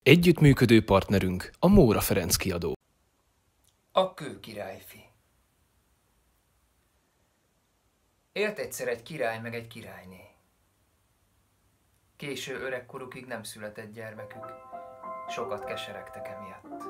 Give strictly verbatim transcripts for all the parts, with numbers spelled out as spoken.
Együttműködő partnerünk a Móra Ferenc Kiadó. A kőkirályfi. Élt egyszer egy király meg egy királyné. Késő öregkorukig nem született gyermekük, sokat keseregtek emiatt.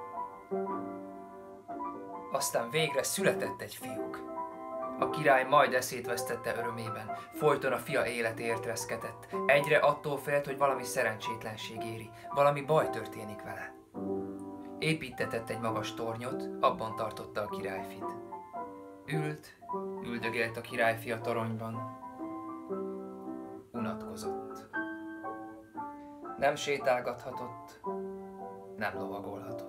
Aztán végre született egy fiúk. A király majd eszét vesztette örömében, folyton a fia életéért reszketett. Egyre attól félt, hogy valami szerencsétlenség éri, valami baj történik vele. Építtetett egy magas tornyot, abban tartotta a királyfit. Ült, üldögélt a királyfi a toronyban. Unatkozott. Nem sétálgathatott, nem lovagolhatott.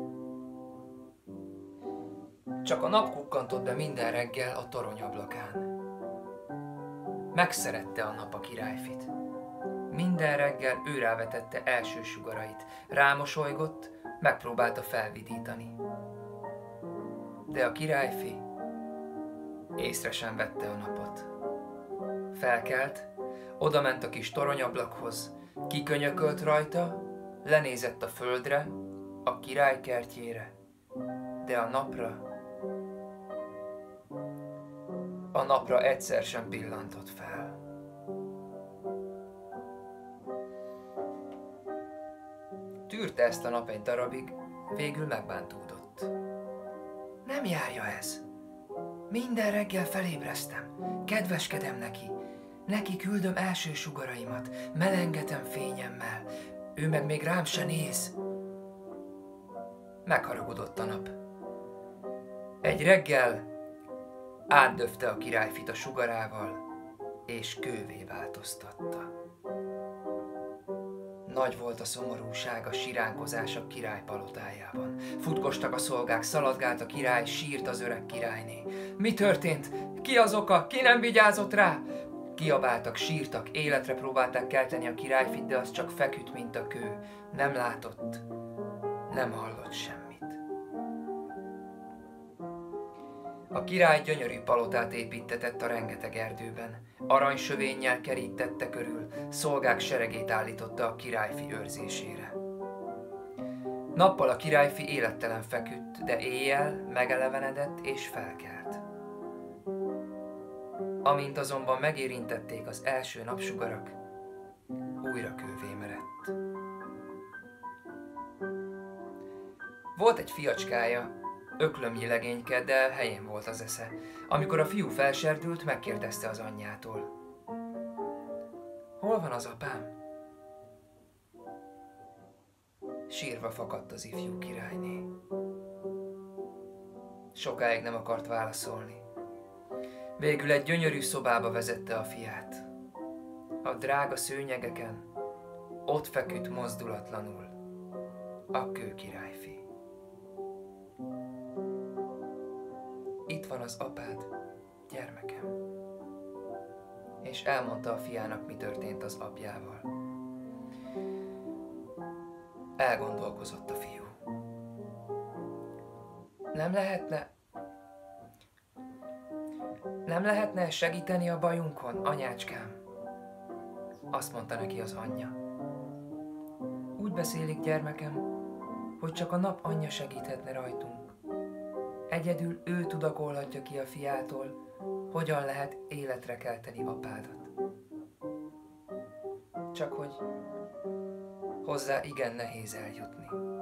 Csak a nap kukkantott be minden reggel a torony ablakán. Megszerette a nap a királyfit. Minden reggel ő rávetette első sugarait, rámosolygott, megpróbálta felvidítani. De a királyfi észre sem vette a napot. Felkelt, odament a kis toronyablakhoz, kikönyökölt rajta, lenézett a földre, a király kertjére, de a napra, a napra egyszer sem pillantott fel. Tűrte ezt a nap egy darabig, végül megbántódott. Nem járja ez. Minden reggel felébresztem, kedveskedem neki, neki küldöm első sugaraimat, melengetem fényemmel, ő meg még rám se néz. Megharagudott a nap. Egy reggel átdöfte a királyfit a sugarával, és kővé változtatta. Nagy volt a szomorúság, a siránkozás a király palotájában. Futkostak a szolgák, szaladgált a király, sírt az öreg királyné. Mi történt? Ki az oka? Ki nem vigyázott rá? Kiabáltak, sírtak, életre próbálták kelteni a királyfit, de az csak feküdt, mint a kő. Nem látott, nem hallott semmit. A király gyönyörű palotát építtetett a rengeteg erdőben. Aranysövénnyel kerítette körül, szolgák seregét állította a királyfi őrzésére. Nappal a királyfi élettelen feküdt, de éjjel megelevenedett és felkelt. Amint azonban megérintették az első napsugarak, újra kővé merett. Volt egy fiacskája, öklömnyi legényke, de helyén volt az esze. Amikor a fiú felserdült, megkérdezte az anyjától. Hol van az apám? Sírva fakadt az ifjú királyné. Sokáig nem akart válaszolni. Végül egy gyönyörű szobába vezette a fiát. A drága szőnyegeken ott feküdt mozdulatlanul a kőkirályfi. Itt van az apád, gyermekem. És elmondta a fiának, mi történt az apjával. Elgondolkozott a fiú. Nem lehetne... Nem lehetne segíteni a bajunkon, anyácskám? Azt mondta neki az anyja. Úgy beszélik, gyermekem, hogy csak a nap anyja segíthetne rajtunk. Egyedül ő tudakolhatja ki a fiától, hogyan lehet életre kelteni apádat. Csak hogy hozzá igen nehéz eljutni.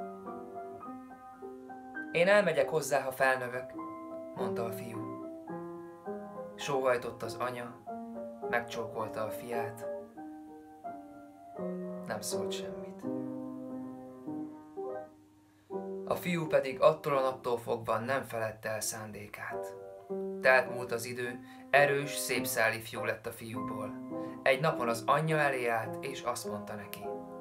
Én elmegyek hozzá, ha felnövök, mondta a fiú. Sóhajtott az anya, megcsókolta a fiát, nem szólt semmit. A fiú pedig attól a naptól fogva nem feledte el szándékát. Telt múlt az idő, erős, szép ifjú lett a fiúból. Egy napon az anyja elé állt, és azt mondta neki.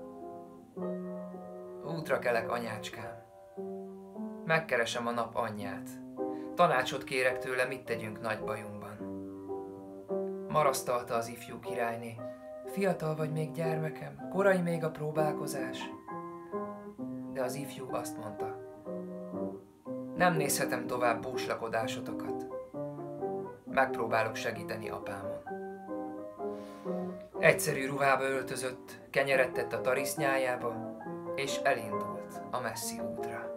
Útra kelek, anyácskám. Megkeresem a nap anyját. Tanácsot kérek tőle, mit tegyünk nagy bajunkban. Marasztalta az ifjú királyné. Fiatal vagy még, gyermekem, korai még a próbálkozás. De az ifjú azt mondta. Nem nézhetem tovább búslakodásotokat. Megpróbálok segíteni apámon. Egyszerű ruhába öltözött, kenyeret tett a tarisznyájába, és elindult a messzi útra.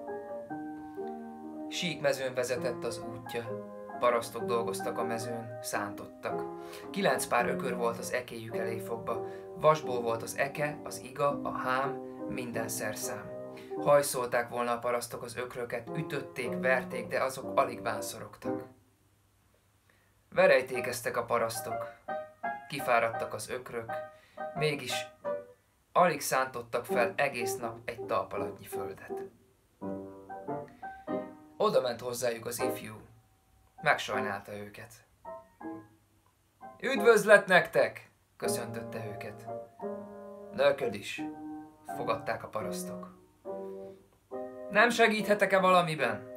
Síkmezőn vezetett az útja, parasztok dolgoztak a mezőn, szántottak. Kilenc pár ökör volt az ekéjük elé fogva, vasból volt az eke, az iga, a hám, minden szerszám. Hajszolták volna a parasztok az ökröket, ütötték, verték, de azok alig vánszorogtak. Verejtékeztek a parasztok, kifáradtak az ökrök, mégis alig szántottak fel egész nap egy talpalatnyi földet. Oda ment hozzájuk az ifjú, megsajnálta őket. Üdvözlet nektek! Köszöntötte őket. Neked is, fogadták a parasztok. Nem segíthetek-e valamiben?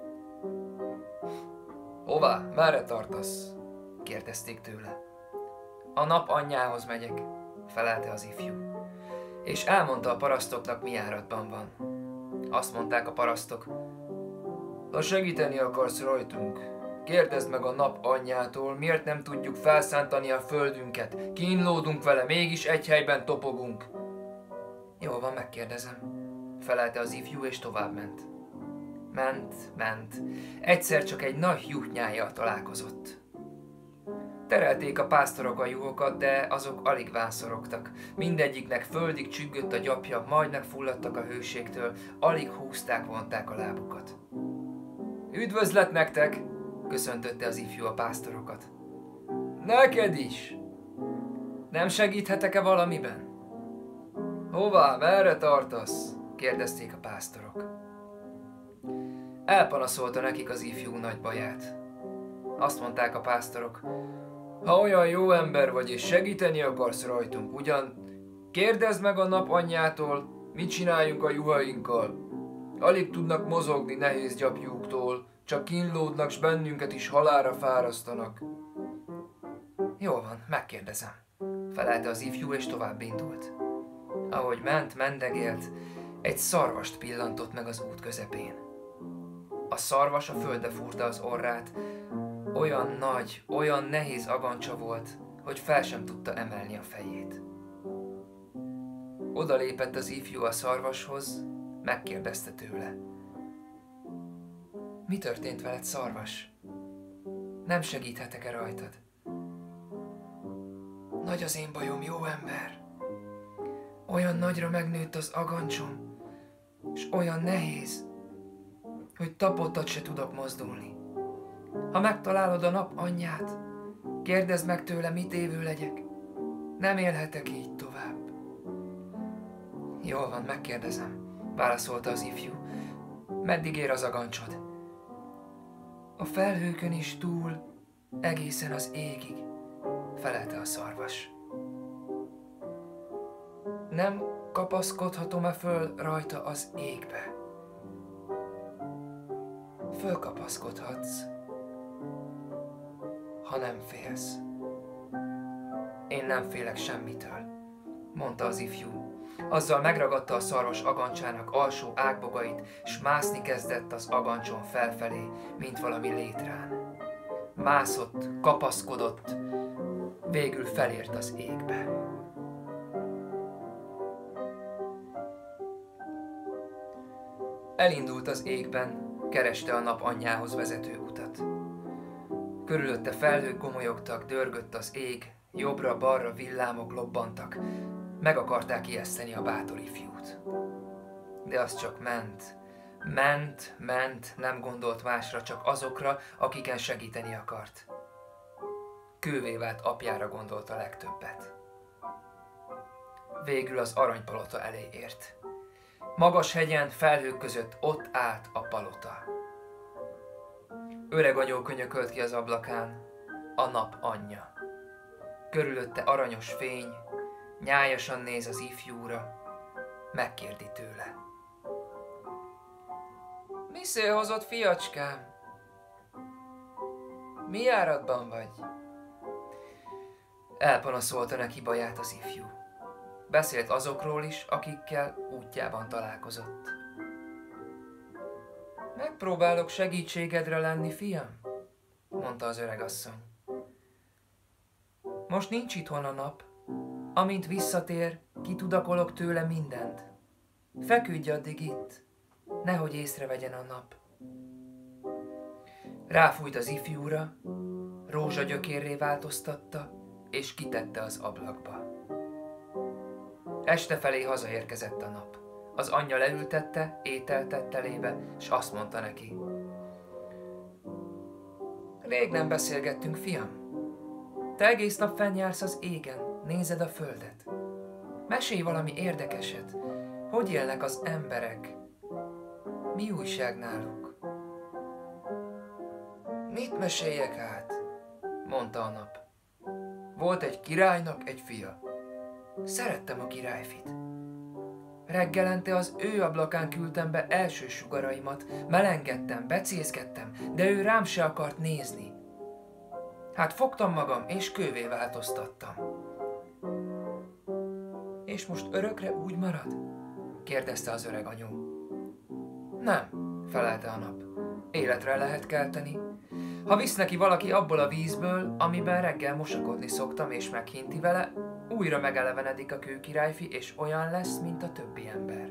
Hová, merre tartasz? Kérdezték tőle. A nap anyjához megyek, felelte az ifjú. És elmondta a parasztoknak, mi járatban van. Azt mondták a parasztok, ha segíteni akarsz rajtunk, kérdezd meg a nap anyjától, miért nem tudjuk felszántani a földünket, kínlódunk vele, mégis egy helyben topogunk. Jól van, megkérdezem, felelte az ifjú, és továbbment. Ment, ment, egyszer csak egy nagy juhnyájjal találkozott. Terelték a pásztorok a juhokat, de azok alig vánszorogtak. Mindegyiknek földig csüggött a gyapja, majd megfulladtak a hőségtől, alig húzták, vonták a lábukat. Üdvözlet nektek! Köszöntötte az ifjú a pásztorokat. Neked is! Nem segíthetek-e valamiben? Hová, merre tartasz? Kérdezték a pásztorok. Elpanaszolta nekik az ifjú nagy baját. Azt mondták a pásztorok, ha olyan jó ember vagy és segíteni akarsz rajtunk, ugyan kérdezd meg a nap anyjától, mit csináljunk a juhainkkal. Alig tudnak mozogni nehéz gyapjúktól, csak kínlódnak, s bennünket is halálra fárasztanak. Jól van, megkérdezem, felelte az ifjú, és tovább indult. Ahogy ment, mendegélt, egy szarvast pillantott meg az út közepén. A szarvas a földbe fúrta az orrát, olyan nagy, olyan nehéz agancsa volt, hogy fel sem tudta emelni a fejét. Oda lépett az ifjú a szarvashoz, megkérdezte tőle. Mi történt veled, szarvas? Nem segíthetek-e rajtad? Nagy az én bajom, jó ember. Olyan nagyra megnőtt az agancsom, és olyan nehéz, hogy tapottat se tudok mozdulni. Ha megtalálod a nap anyját, kérdezd meg tőle, mit évő legyek. Nem élhetek így tovább. Jól van, megkérdezem, válaszolta az ifjú. Meddig ér az agancsod? A felhőkön is túl, egészen az égig, felelte a szarvas. Nem kapaszkodhatom-e föl rajta az égbe? Fölkapaszkodhatsz, ha nem félsz. Én nem félek semmitől, mondta az ifjú. Azzal megragadta a szarvas agancsának alsó ágbogait, s mászni kezdett az agancson felfelé, mint valami létrán. Mászott, kapaszkodott, végül felért az égbe. Elindult az égben, kereste a nap anyjához vezető utat. Körülötte felhők gomolyogtak, dörgött az ég, jobbra-balra villámok lobbantak, meg akarták ijeszteni a bátor ifjút. De az csak ment, ment, ment, nem gondolt másra, csak azokra, akiken segíteni akart. Kővé vált apjára gondolt a legtöbbet. Végül az aranypalota elé ért. Magas hegyen, felhők között ott állt a palota. Öreg anyó könyökölt ki az ablakán, a nap anyja. Körülötte aranyos fény, nyájasan néz az ifjúra, megkérdi tőle. Mi szél hozott, fiacskám? Mi járatban vagy? Elpanaszolta neki baját az ifjú. Beszélt azokról is, akikkel útjában találkozott. Megpróbálok segítségedre lenni, fiam, mondta az öregasszony. Most nincs itthon a nap, amint visszatér, kitudakolok tőle mindent. Feküdj addig itt, nehogy észrevegyen a nap. Ráfújt az ifjúra, rózsagyökérré változtatta, és kitette az ablakba. Este felé hazaérkezett a nap. Az anyja leültette, ételt tett elébe, s azt mondta neki. Rég nem beszélgettünk, fiam. Te egész nap fennjársz az égen, nézed a földet. Mesélj valami érdekeset. Hogy élnek az emberek? Mi újság náluk? Mit meséljek át? Mondta a nap. Volt egy királynak egy fia. Szerettem a királyfit. Reggelente az ő ablakán küldtem be első sugaraimat, melengedtem, becézkedtem, de ő rám se akart nézni. Hát fogtam magam, és kővé változtattam. És most örökre úgy marad? Kérdezte az öreg anyu. Nem, felelte a nap. Életre lehet kelteni. Ha visz neki valaki abból a vízből, amiben reggel mosakodni szoktam és meghinti vele, újra megelevenedik a kőkirályfi, és olyan lesz, mint a többi ember.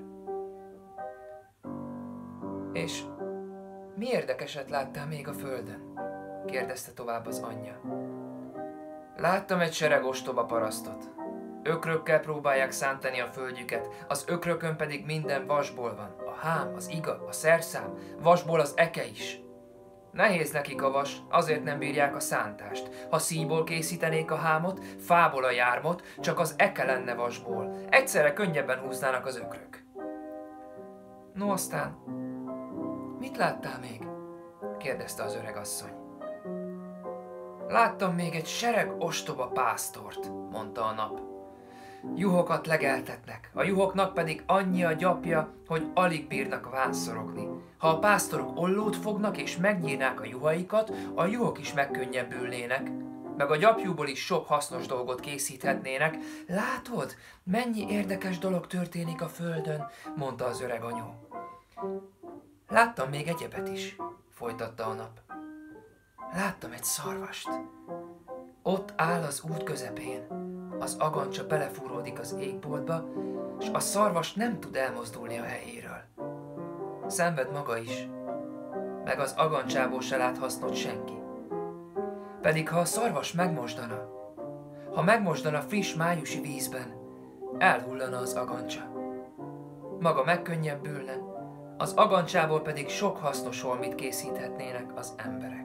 És mi érdekeset láttál még a földön? Kérdezte tovább az anyja. Láttam egy sereg ostoba parasztot. Ökrökkel próbálják szántani a földjüket, az ökrökön pedig minden vasból van. A hám, az iga, a szerszám, vasból az eke is. Nehéz nekik a vas, azért nem bírják a szántást. Ha szíjból készítenék a hámot, fából a jármot, csak az eke lenne vasból. Egyszerre könnyebben húznának az ökrök. No aztán, mit láttál még? Kérdezte az öreg asszony. Láttam még egy sereg ostoba pásztort, mondta a nap. Juhokat legeltetnek, a juhoknak pedig annyi a gyapja, hogy alig bírnak vánszorogni. Ha a pásztorok ollót fognak és megnyírnák a juhaikat, a juhok is megkönnyebbülnének, meg a gyapjúból is sok hasznos dolgot készíthetnének. Látod, mennyi érdekes dolog történik a földön, mondta az öreg anyu. Láttam még egyebet is, folytatta a nap. Láttam egy szarvast. Ott áll az út közepén, az agancsa belefúródik az égboltba, és a szarvas nem tud elmozdulni a helyéről. Szenved maga is, meg az agancsából se lát hasznot senki. Pedig ha a szarvas megmosdana, ha megmosdana friss májusi vízben, elhullana az agancsa. Maga megkönnyebbülne, az agancsából pedig sok hasznos holmit készíthetnének az emberek.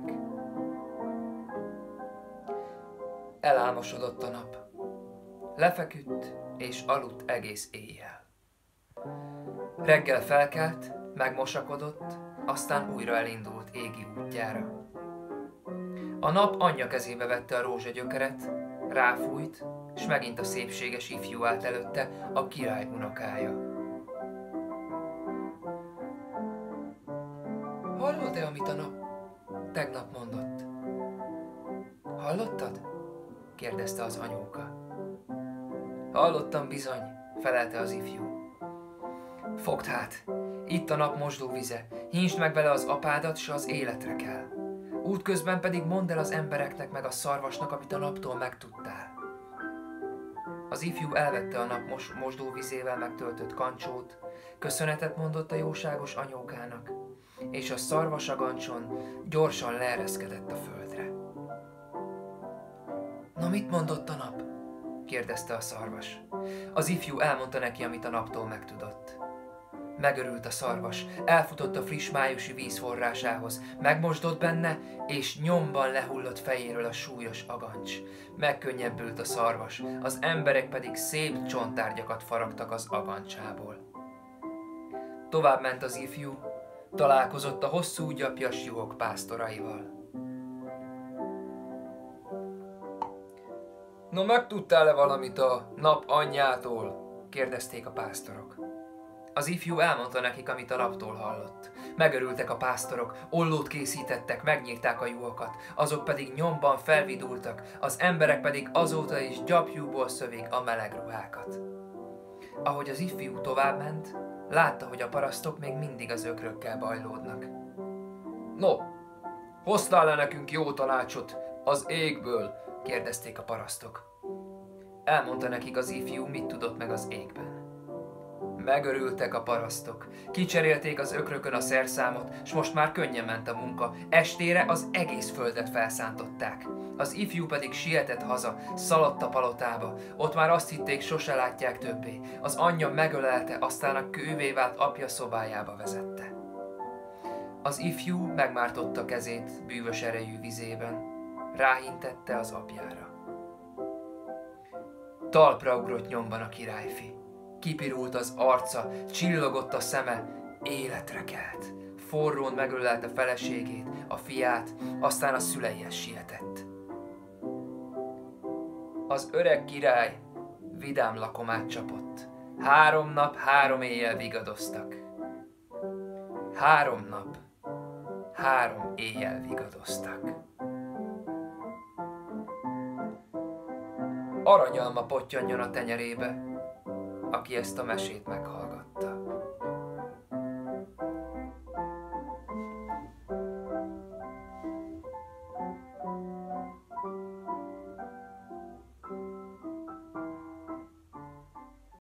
Elálmosodott a nap. Lefeküdt és aludt egész éjjel. Reggel felkelt, megmosakodott, aztán újra elindult égi útjára. A nap anyja kezébe vette a rózsagyökeret, ráfújt, és megint a szépséges ifjú állt előtte, a király unokája. Hallod-e, amit a nap tegnap mondott? Hallottad? Kérdezte az anyóka. Hallottam bizony, felelte az ifjú. Fogd hát, itt a nap mosdóvize, hínsd meg vele az apádat, s az életre kell. Útközben pedig mondd el az embereknek meg a szarvasnak, amit a naptól megtudtál. Az ifjú elvette a nap mos mosdóvizével megtöltött kancsót, köszönetet mondott a jóságos anyókának, és a szarvas agancson gyorsan leereszkedett a földre. Na, mit mondott a nap? Kérdezte a szarvas. Az ifjú elmondta neki, amit a naptól megtudott. Megörült a szarvas, elfutott a friss májusi víz forrásához, megmosdott benne, és nyomban lehullott fejéről a súlyos agancs. Megkönnyebbült a szarvas, az emberek pedig szép csonttárgyakat faragtak az agancsából. Tovább ment az ifjú, találkozott a hosszú gyapjas juhok pásztoraival. No, megtudtál-e valamit a nap anyjától? Kérdezték a pásztorok. Az ifjú elmondta nekik, amit a naptól hallott. Megörültek a pásztorok, ollót készítettek, megnyírták a juhokat, azok pedig nyomban felvidultak, az emberek pedig azóta is gyapjúból szövik a meleg ruhákat. Ahogy az ifjú továbbment, látta, hogy a parasztok még mindig az ökrökkel bajlódnak. No, hoztál-e nekünk jó tanácsot az égből? Kérdezték a parasztok. Elmondta nekik az ifjú, mit tudott meg az égben. Megörültek a parasztok. Kicserélték az ökrökön a szerszámot, s most már könnyen ment a munka. Estére az egész földet felszántották. Az ifjú pedig sietett haza, szaladt a palotába. Ott már azt hitték, sose látják többé. Az anyja megölelte, aztán a kővé vált apja szobájába vezette. Az ifjú megmártotta kezét bűvös erejű vizében. Ráhintette az apjára. Talpra ugrott nyomban a királyfi. Kipirult az arca, csillogott a szeme, életre kelt. Forrón megölelte feleségét, a fiát, aztán a szüleihez sietett. Az öreg király vidám lakomát csapott. Három nap, három éjjel vigadoztak. Három nap, három éjjel vigadoztak. Aranyalma pottyanjon a tenyerébe, aki ezt a mesét meghallgatta.